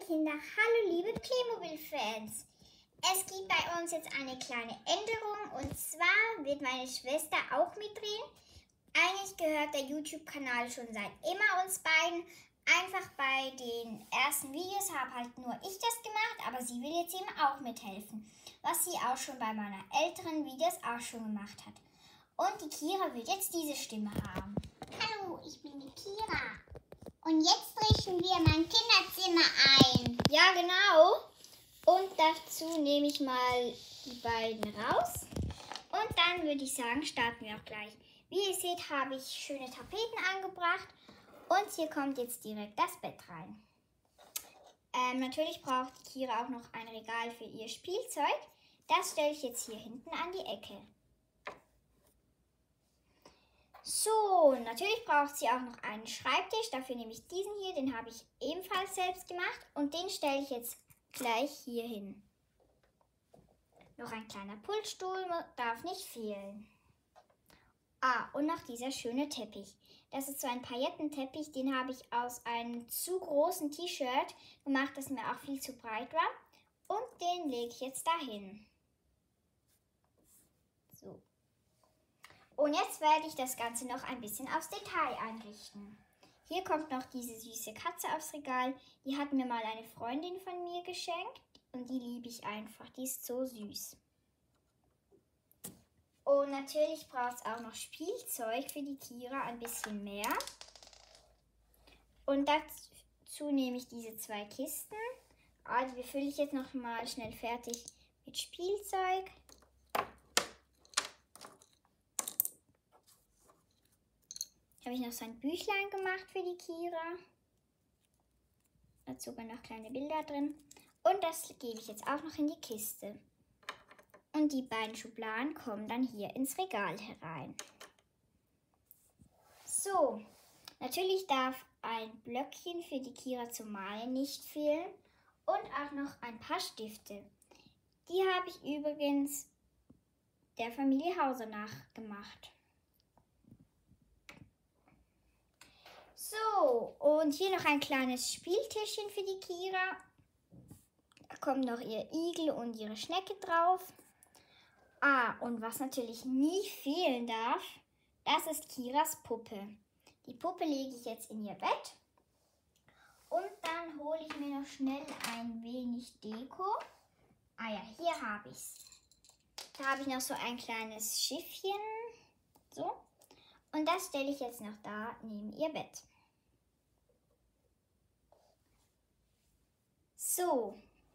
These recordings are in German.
Kinder, hallo liebe Playmobil-Fans. Es gibt bei uns jetzt eine kleine Änderung und zwar wird meine Schwester auch mitdrehen. Eigentlich gehört der YouTube-Kanal schon seit immer uns beiden. Einfach bei den ersten Videos habe halt nur ich das gemacht, aber sie will jetzt eben auch mithelfen. Was sie auch schon bei meiner älteren Videos auch schon gemacht hat. Und die Kira wird jetzt diese Stimme haben. Hallo, ich bin die Kira. Und jetzt richten wir mein Kinderzimmer ein. Ja, genau. Und dazu nehme ich mal die beiden raus. Und dann würde ich sagen, starten wir auch gleich. Wie ihr seht, habe ich schöne Tapeten angebracht. Und hier kommt jetzt direkt das Bett rein. Natürlich braucht die Kira auch noch ein Regal für ihr Spielzeug. Das stelle ich jetzt hier hinten an die Ecke. So, natürlich braucht sie auch noch einen Schreibtisch. Dafür nehme ich diesen hier, den habe ich ebenfalls selbst gemacht. Und den stelle ich jetzt gleich hier hin. Noch ein kleiner Pultstuhl darf nicht fehlen. Und noch dieser schöne Teppich. Das ist so ein Paillettenteppich, den habe ich aus einem zu großen T-Shirt gemacht, das mir auch viel zu breit war. Und den lege ich jetzt dahin. So. Und jetzt werde ich das Ganze noch ein bisschen aufs Detail einrichten. Hier kommt noch diese süße Katze aufs Regal. Die hat mir mal eine Freundin von mir geschenkt und die liebe ich einfach. Die ist so süß. Und natürlich braucht es auch noch Spielzeug für die Kira, ein bisschen mehr. Und dazu nehme ich diese zwei Kisten. Also die fülle ich jetzt noch mal schnell fertig mit Spielzeug. Habe ich noch so ein Büchlein gemacht für die Kira. Da sind sogar noch kleine Bilder drin. Und das gebe ich jetzt auch noch in die Kiste. Und die beiden Schubladen kommen dann hier ins Regal herein. So, natürlich darf ein Blöckchen für die Kira zum Malen nicht fehlen. Und auch noch ein paar Stifte. Die habe ich übrigens der Familie Hauser nachgemacht. So, und hier noch ein kleines Spieltischchen für die Kira. Da kommt noch ihr Igel und ihre Schnecke drauf. Und was natürlich nie fehlen darf, das ist Kiras Puppe. Die Puppe lege ich jetzt in ihr Bett. Und dann hole ich mir noch schnell ein wenig Deko. Ja, hier habe ich es. Da habe ich noch so ein kleines Schiffchen. So. Und das stelle ich jetzt noch da neben ihr Bett. So,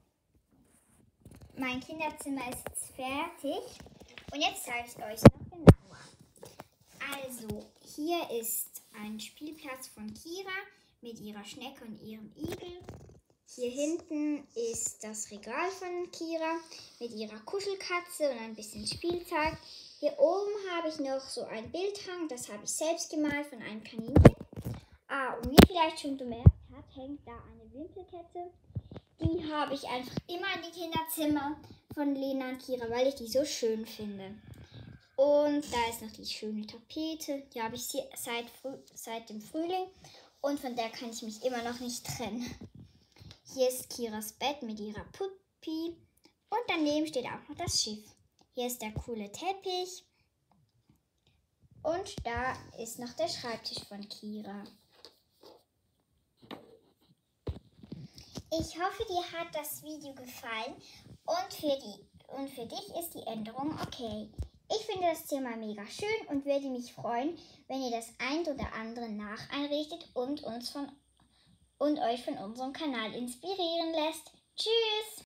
mein Kinderzimmer ist jetzt fertig und jetzt zeige ich euch noch genauer. Also, hier ist ein Spielplatz von Kira mit ihrer Schnecke und ihrem Igel. Hier hinten ist das Regal von Kira mit ihrer Kuschelkatze und ein bisschen Spielzeug. Hier oben habe ich noch so ein Bildhang, das habe ich selbst gemalt von einem Kaninchen. Und wie ihr vielleicht schon bemerkt habt, hängt da eine Wimpelkette. Die habe ich einfach immer in die Kinderzimmer von Lena und Kira, weil ich die so schön finde. Und da ist noch die schöne Tapete. Die habe ich seit dem Frühling und von der kann ich mich immer noch nicht trennen. Hier ist Kiras Bett mit ihrer Puppi und daneben steht auch noch das Schiff. Hier ist der coole Teppich und da ist noch der Schreibtisch von Kira. Ich hoffe, dir hat das Video gefallen und für dich ist die Änderung okay. Ich finde das Zimmer mega schön und würde mich freuen, wenn ihr das ein oder andere nacheinrichtet und euch von unserem Kanal inspirieren lässt. Tschüss!